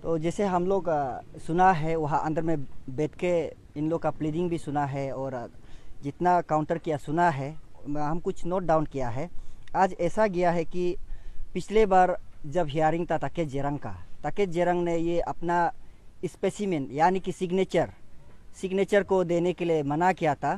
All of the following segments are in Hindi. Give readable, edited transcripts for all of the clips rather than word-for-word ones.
तो जैसे हम लोग सुना है वहाँ अंदर में बैठ के इन लोग का प्लीडिंग भी सुना है और जितना काउंटर किया सुना है, हम कुछ नोट डाउन किया है। आज ऐसा गया है कि पिछले बार जब हियरिंग था ताकेत जेरंग ने ये अपना स्पेसिमेन यानी कि सिग्नेचर को देने के लिए मना किया था।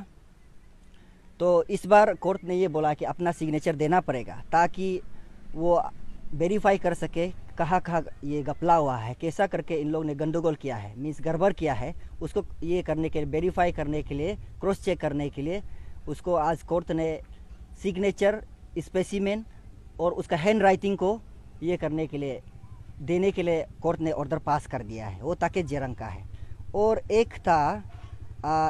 तो इस बार कोर्ट ने ये बोला कि अपना सिग्नेचर देना पड़ेगा ताकि वो वेरीफाई कर सके कहाँ कहाँ ये गपला हुआ है, कैसा करके इन लोग ने गंदरगोल किया है, मीन्स गड़बड़ किया है। उसको ये करने के लिए, वेरीफाई करने के लिए, क्रॉस चेक करने के लिए उसको आज कोर्ट ने सिग्नेचर, स्पेसिमेन और उसका हैंड राइटिंग को ये करने के लिए, देने के लिए कोर्ट ने ऑर्डर पास कर दिया है। वो ताकेत जेरंग का है। और एक था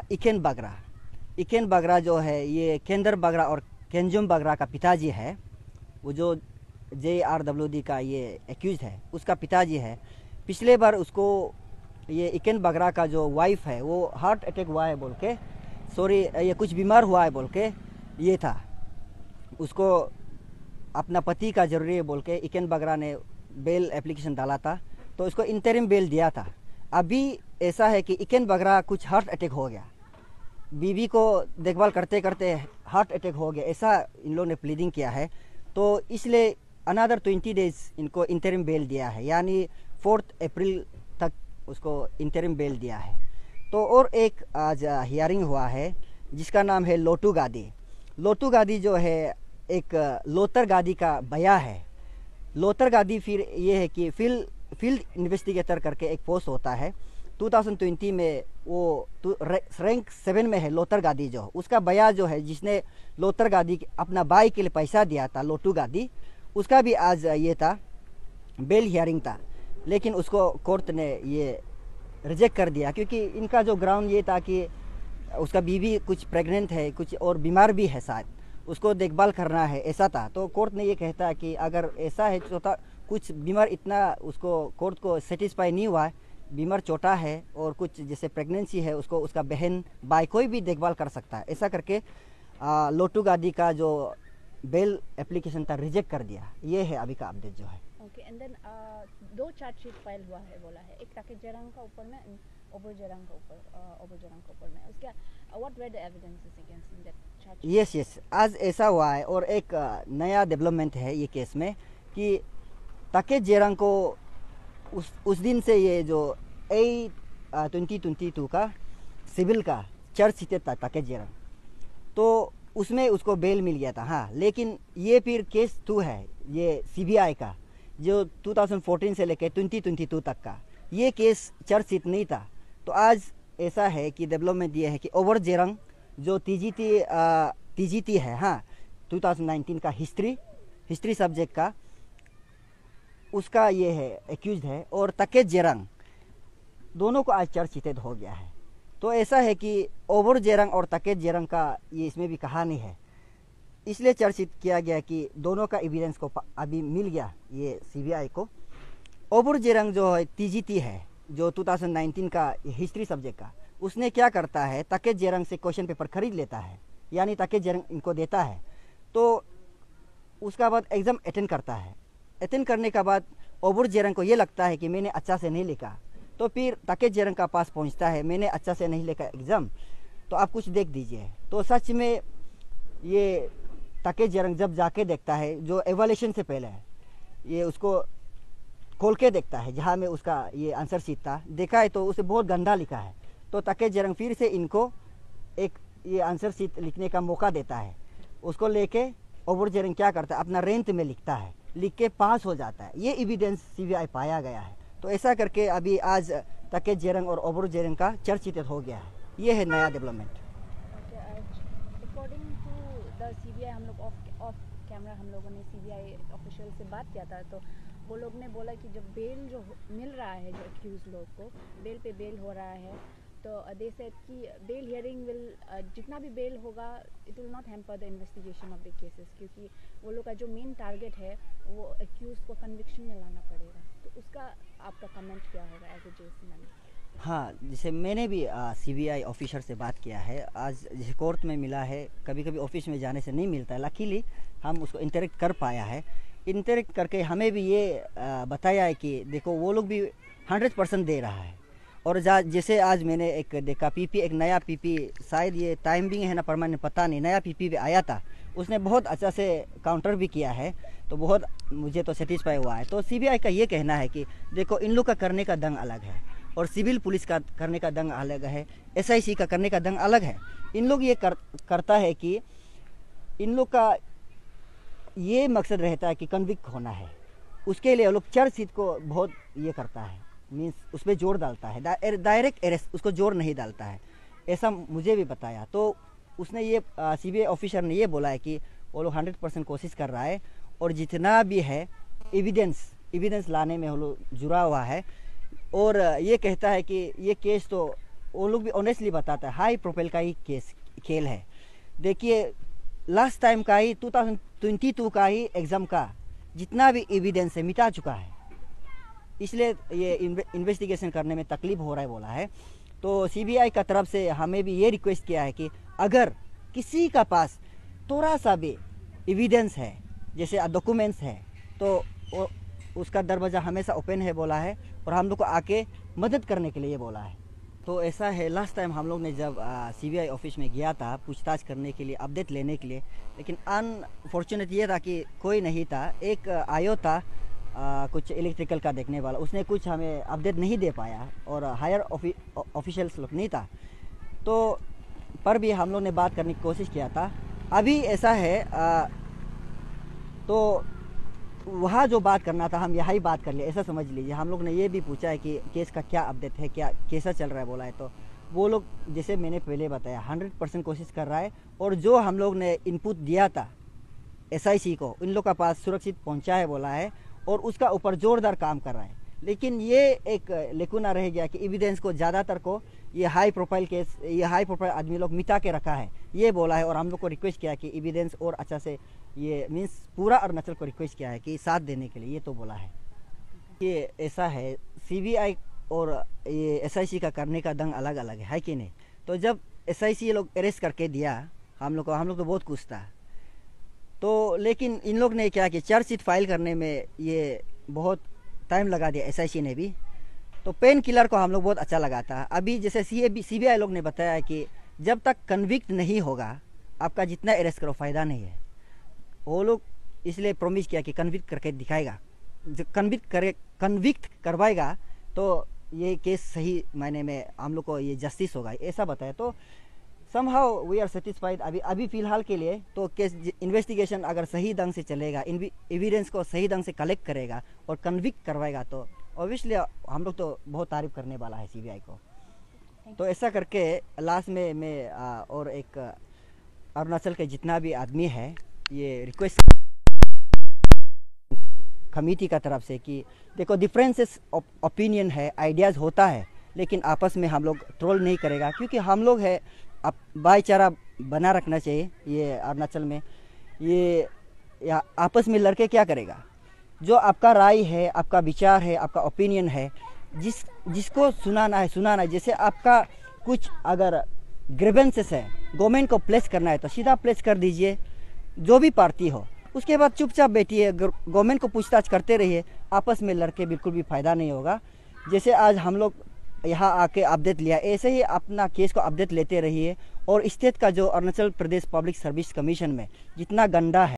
इकेन बगरा जो है ये केंदर बगरा और केंजुम बगरा का पिताजी है। वो जो JRWD का ये एक्यूज है उसका पिताजी है। पिछले बार उसको ये इकेन बगरा का जो वाइफ है वो हार्ट अटैक हुआ है बोल के, ये कुछ बीमार हुआ है बोल के, ये था उसको अपना पति का ज़रूरी है बोल के इकेन बगरा ने बेल एप्लीकेशन डाला था। तो उसको इंटरिम बेल दिया था। अभी ऐसा है कि इकेन बगरा कुछ हार्ट अटैक हो गया, बीवी को देखभाल करते करते हार्ट अटैक हो गया, ऐसा इन लोगों ने प्लीडिंग किया है। तो इसलिए अनदर 20 डेज इनको इंटरिम बेल दिया है, यानी 4 अप्रैल तक उसको इंटरिम बेल दिया है। तो और एक आज हियरिंग हुआ है जिसका नाम है लोटू गादी जो है एक लोतर गादी का भैया है। लोतर गादी फिर ये है कि फील्ड इन्वेस्टिगेटर करके एक पोस्ट होता है। 2020 में वो रैंक 7 में है लोतर गादी, जो उसका भैया जो है जिसने लोतर गादी अपना भाई के लिए पैसा दिया था, लोटू गादी, उसका भी आज ये था बेल हियरिंग था। लेकिन उसको कोर्ट ने ये रिजेक्ट कर दिया क्योंकि इनका जो ग्राउंड ये था कि उसका बीवी कुछ प्रेग्नेंट है, कुछ और बीमार भी है, शायद उसको देखभाल करना है, ऐसा था। तो कोर्ट ने ये कहता है कि अगर ऐसा है तो कुछ बीमार इतना उसको कोर्ट को सेटिस्फाई नहीं हुआ है, बीमार छोटा है और कुछ जैसे प्रेगनेंसी है, उसको उसका बहन भाई कोई भी देखभाल कर सकता है, ऐसा करके लोटू गादी का जो बेल एप्लीकेशन था रिजेक्ट कर दिया। ये है अभी का अपडेट जो है। Okay, and then 2 chargesheet file हुआ है बोला है, एक ताकेत जेरंग का ऊपर में, ओबो जेरंग का ऊपर में। उसका what are the evidences against in that charge? Yes, आज ऐसा हुआ है। और एक नया डेवलपमेंट है ये केस में कि ताकेत जेरंग को उस दिन से ये जो 2022 का सिविल का चार्ज शीट था ताकेत जेरंग, तो उसमें उसको बेल मिल गया था। हाँ, लेकिन ये फिर केस 2 है ये CBI का, जो 2014 से लेकर 2022 तक का, ये केस चार्ज शीट नहीं था। तो आज ऐसा है कि डेवलपमेंट ये है कि ओवर जेरंग जो TGT है, हाँ 2019 का हिस्ट्री सब्जेक्ट का, उसका ये है एक्यूज है, और ताकेत जेरंग दोनों को आज चार्ज शीटेड हो गया है। तो ऐसा है कि ओवर जेरंग और ताकेत जेरंग का ये इसमें भी कहानी है, इसलिए चार्ज शीट किया गया कि दोनों का एविडेंस को अभी मिल गया ये CBI को। ओवर जेरंग जो है TGT है, जो 2019 का हिस्ट्री सब्जेक्ट का, उसने क्या करता है, ताकेत जेरंग से क्वेश्चन पेपर खरीद लेता है, यानी ताकेत जेरंग इनको देता है। तो उसका बाद एग्ज़ाम अटेंड करता है। अटेंड करने के बाद ओवर जेरंग को ये लगता है कि मैंने अच्छा से नहीं लिखा, तो फिर ताकेत जेरंग का पास पहुंचता है, मैंने अच्छा से नहीं लिखा एग्ज़ाम, तो आप कुछ देख दीजिए। तो सच में ये ताकेत जेरंग जब जाके देखता है, जो एवोल्यूशन से पहले है, ये उसको खोल के देखता है जहाँ में उसका ये आंसर शीट था, देखा है तो उसे बहुत गंदा लिखा है। तो ताकेत जेरंग फिर से इनको एक ये आंसर शीट लिखने का मौका देता है। उसको लेके ओवर जेरंग क्या करता है, अपना रेंट में लिखता है, लिख के पास हो जाता है। ये एविडेंस CBI पाया गया है। तो ऐसा करके अभी आज ताकेत जेरंग और ओवर जेरंग का चार्ज शीट हो गया है। ये है नया development. According to the CBI, हम लोग ऑफ कैमरा हम लोगों ने CBI ऑफिशियल से बात किया था, तो वो लोग ने बोला कि जब बेल जो मिल रहा है, जो एक्यूज लोग को बेल पे बेल हो रहा है, तो दे सेड कि बेल हियरिंग विल, जितना भी बेल होगा, it will not hamper the investigation of the cases, क्योंकि वो लोग का जो मेन टारगेट है वो एक्यूज को कन्विक्शन में लाना पड़ेगा। तो उसका आपका कमेंट क्या होगा एज ए JC मैन? हाँ, जैसे मैंने भी CBI ऑफिसर से बात किया है। आज जैसे कोर्ट में मिला है, कभी कभी ऑफिस में जाने से नहीं मिलता है, लकीली हम उसको इंटरेक्ट कर पाया है। इंटरेक्ट करके हमें भी ये बताया है कि देखो वो लोग भी 100% दे रहा है। और जैसे आज मैंने एक देखा पीपी, एक नया पीपी, शायद ये टाइमिंग है ना परमानेंट पता नहीं, नया पीपी भी आया था, उसने बहुत अच्छा से काउंटर भी किया है, तो बहुत मुझे तो सेटिस्फाई हुआ है। तो सीबीआई का ये कहना है कि देखो इन लोग का करने का दंग अलग है और सिविल पुलिस का करने का दंग अलग है, एसआईसी का करने का दंग अलग है। इन लोग ये करता है कि इन लोग का ये मकसद रहता है कि कन्विक्ट होना है, उसके लिए लोग चर्चशीट को बहुत ये करता है, मीन्स उस पर जोर डालता है, डायरेक्ट अरेस्ट उसको जोर नहीं डालता है, ऐसा मुझे भी बताया। तो उसने ये सीबीआई ऑफिसर ने ये बोला है कि वो लोग 100% कोशिश कर रहा है और जितना भी है एविडेंस लाने में वो लोग जुड़ा हुआ है। और ये कहता है कि ये केस तो वो लोग भी ऑनेस्टली बताता है हाई प्रोफाइल का ही खेल है। देखिए लास्ट टाइम का ही 2022 का ही एग्ज़ाम का जितना भी एविडेंस है मिटा चुका है, इसलिए ये इन्वेस्टिगेशन करने में तकलीफ हो रहा है बोला है। तो सीबीआई का तरफ से हमें भी ये रिक्वेस्ट किया है कि अगर किसी का पास थोड़ा सा भी एविडेंस है, जैसे डॉक्यूमेंट्स है, तो उसका दरवाज़ा हमेशा ओपन है बोला है और हम लोग को आके मदद करने के लिए ये बोला है। तो ऐसा है, लास्ट टाइम हम लोग ने जब सीबीआई ऑफिस में गया था पूछताछ करने के लिए, अपडेट लेने के लिए, लेकिन अनफॉर्चुनेट ये था कि कोई नहीं था। एक आयो था कुछ इलेक्ट्रिकल का देखने वाला, उसने कुछ हमें अपडेट नहीं दे पाया और हायर ऑफिशियल्स लोग नहीं था, तो पर भी हम लोग ने बात करने की कोशिश किया था। अभी ऐसा है तो वहाँ जो बात करना था हम यहाँ बात कर लिए, ऐसा समझ लीजिए। हम लोग ने ये भी पूछा है कि केस का क्या अपडेट है, क्या कैसा चल रहा है बोला है, तो वो लोग जैसे मैंने पहले बताया 100% कोशिश कर रहा है और जो हम लोग ने इनपुट दिया था एसआईसी को इन लोग का पास सुरक्षित पहुँचा है बोला है और उसका ऊपर जोरदार काम कर रहा है। लेकिन ये एक लेकुना रह गया कि एविडेंस को ज़्यादातर को ये हाई प्रोफाइल केस, ये हाई प्रोफाइल आदमी लोग मिटा के रखा है, ये बोला है। और हम लोग को रिक्वेस्ट किया कि एविडेंस और अच्छा से, ये मीन्स पूरा अरुणाचल को रिक्वेस्ट किया है कि साथ देने के लिए, ये तो बोला है। ये ऐसा है, सीबीआई और ये एसआईसी का करने का दंग अलग अलग है कि नहीं। तो जब एसआईसी लोग अरेस्ट करके दिया हम लोग तो बहुत खुश था, तो लेकिन इन लोग ने क्या कि चार्जशीट फाइल करने में ये बहुत टाइम लगा दिया एसआईसी ने भी। तो पेन किलर को हम लोग बहुत अच्छा लगा था। अभी जैसे सीबीआई लोग ने बताया कि जब तक कन्विक्ट नहीं होगा आपका जितना अरेस्ट करो फ़ायदा नहीं है। वो लोग इसलिए प्रॉमिस किया कि कन्विक्ट करके दिखाएगा, कन्विक्ट करवाएगा तो ये केस सही मायने में हम लोग को ये जस्टिस होगा, ऐसा बताया। तो समहाउ वी आर सेटिस्फाइड अभी फ़िलहाल के लिए। तो केस इन्वेस्टिगेशन अगर सही ढंग से चलेगा, एविडेंस को सही ढंग से कलेक्ट करेगा और कन्विक्ट करवाएगा तो ऑब्वियसली हम लोग तो बहुत तारीफ करने वाला है सीबीआई को। तो ऐसा करके लास्ट में मैं और एक अरुणाचल के जितना भी आदमी है ये रिक्वेस्ट कमेटी का तरफ से कि देखो डिफरेंसेस ओपिनियन है, आइडियाज़ होता है, लेकिन आपस में हम लोग ट्रोल नहीं करेगा, क्योंकि हम लोग है भाईचारा बना रखना चाहिए। ये अरुणाचल में ये या आपस में लड़के क्या करेगा, जो आपका राय है, आपका विचार है, आपका ओपिनियन है, जिसको सुनाना है। जैसे आपका कुछ अगर ग्रीवेंसेस है, गवर्नमेंट को प्लेस करना है तो सीधा प्लेस कर दीजिए, जो भी पार्टी हो। उसके बाद चुपचाप बैठिए, गवर्नमेंट को पूछताछ करते रहिए, आपस में लड़के बिल्कुल भी फ़ायदा नहीं होगा। जैसे आज हम लोग यहाँ आके अपडेट लिया, ऐसे ही अपना केस को अपडेट लेते रहिए। और स्टेट का जो Arunachal Pradesh public service commission में जितना गंदा है